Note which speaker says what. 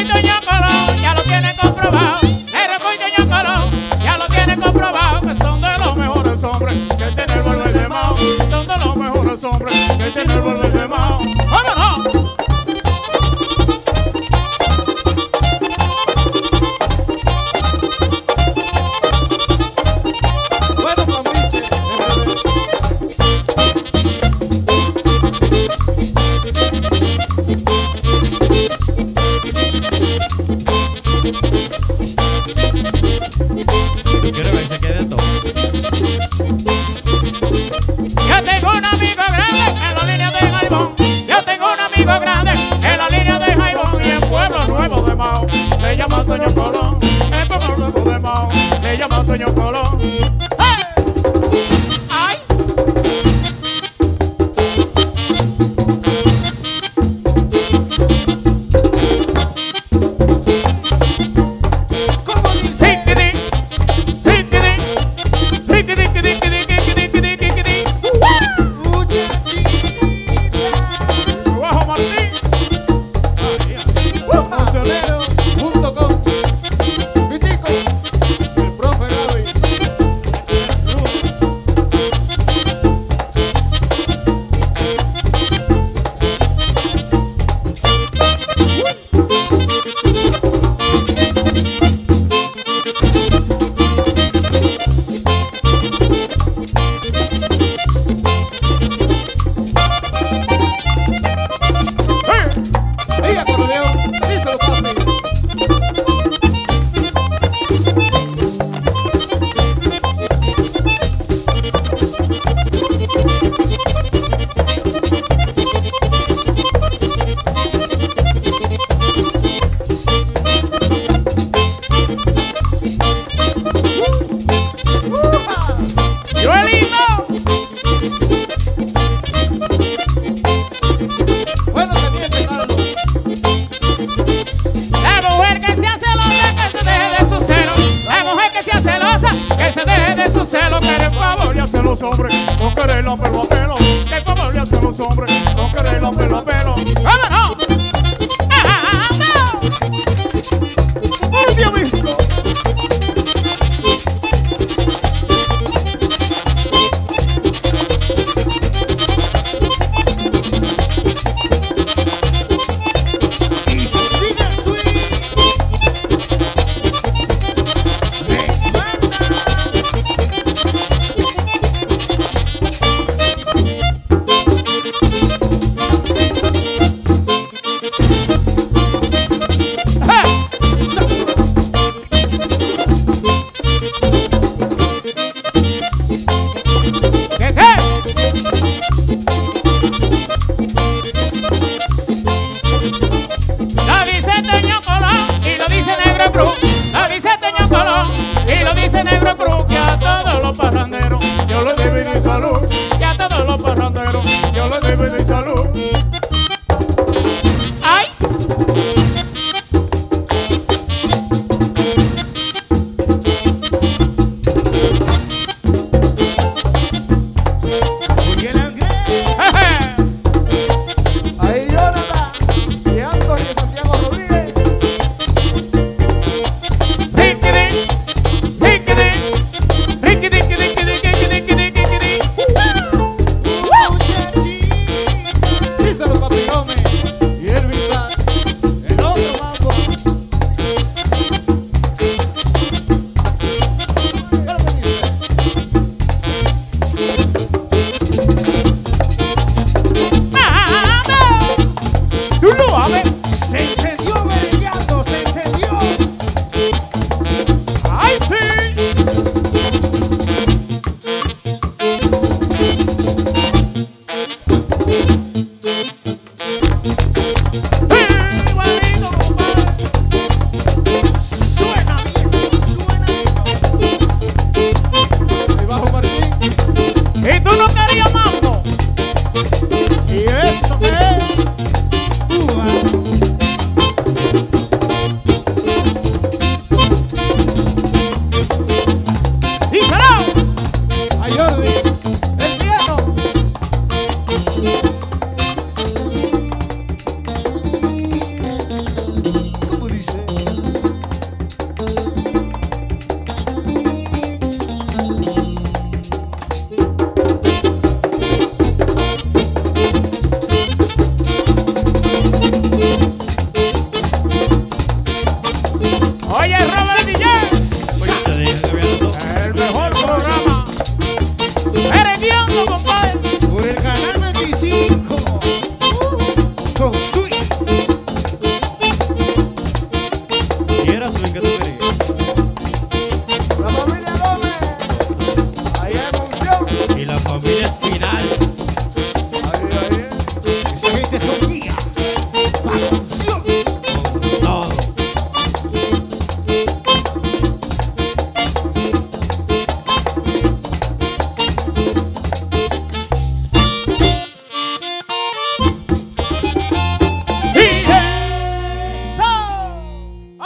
Speaker 1: y Toño Colón ya lo tienen comprobado. El Reco y Toño Colón ya lo tienen comprobado, que son de los mejores hombres que tiene el Volver de Mao. Son de los mejores hombres que tiene el Volver de Mao. ¡Vámonos! Yo tengo un amigo grande en la línea de Jaibón. Yo tengo un amigo grande en la línea de Jaibón. Y en Pueblo Nuevo de Mao se llama Toño Colón. En Pueblo Nuevo de Mao se llama Toño Colón. ¡Hey! ¡Ay! ¿Cómo dice? Los hombres, no queréis la pelo a pelo. Que como le hacen los hombres, no queréis la pelo a pelo. ¡Vámonos! ¡Un día visto! Y sigue el swing. Negro Cruz, que a todos los parranderos